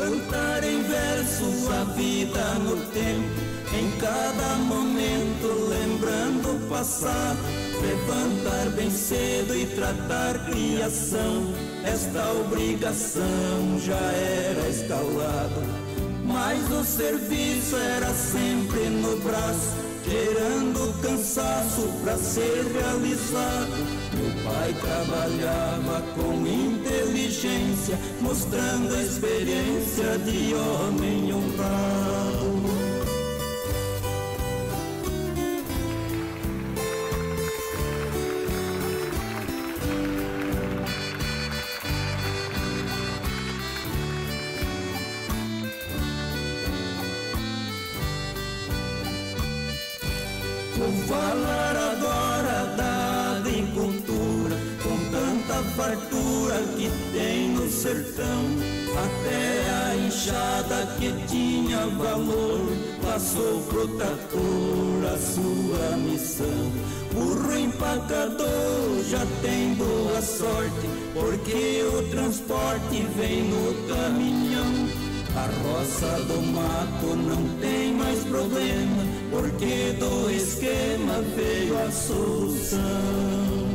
cantar em versos a vida no tempo, em cada momento lembrando o passado, levantar bem cedo e tratar criação. Esta obrigação já era escalada, mas o serviço era sempre no braço, gerando cansaço pra ser realizado. Meu pai trabalhava com inteligência, mostrando a experiência de homem honrado. Vou falar agora da agricultura, com tanta fartura que tem no sertão. Até a enxada que tinha valor passou pro trator a sua missão. Burro empacador já tem boa sorte, porque o transporte vem no caminhão. A roça do mato não tem mais problema, porque do esquema veio a solução.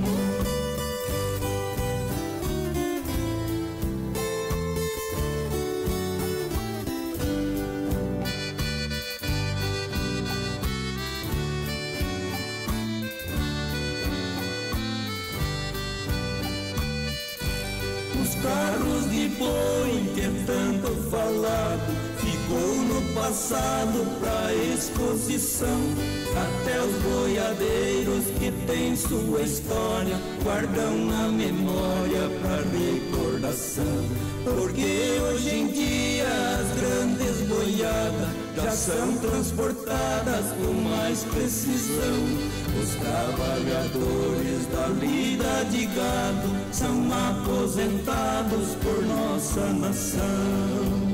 Os carros de boi que é tanto falado ficou no passado pra exposição. Até os boiadeiros que têm sua história guardam na memória pra recordação. Porque hoje em dia as grandes boiadas já são transportadas com mais precisão. Os trabalhadores da lida de gado são aposentados por nossa nação.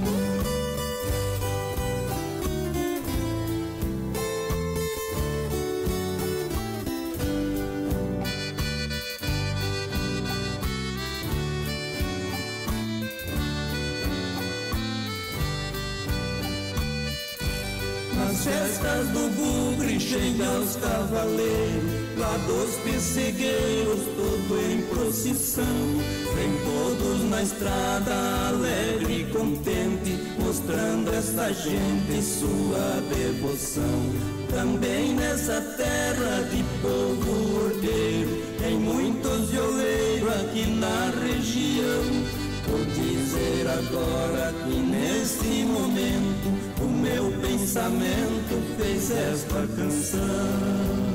Nas festas do bugre chegam os cavaleiros, lá dos pessegueiros tudo em procissão. Vem todos na estrada alegre e contente, mostrando esta gente sua devoção. Também nessa terra de povo ordeiro tem muitos violeiros aqui na região. Vou dizer agora que neste momento o meu pensamento fez esta canção.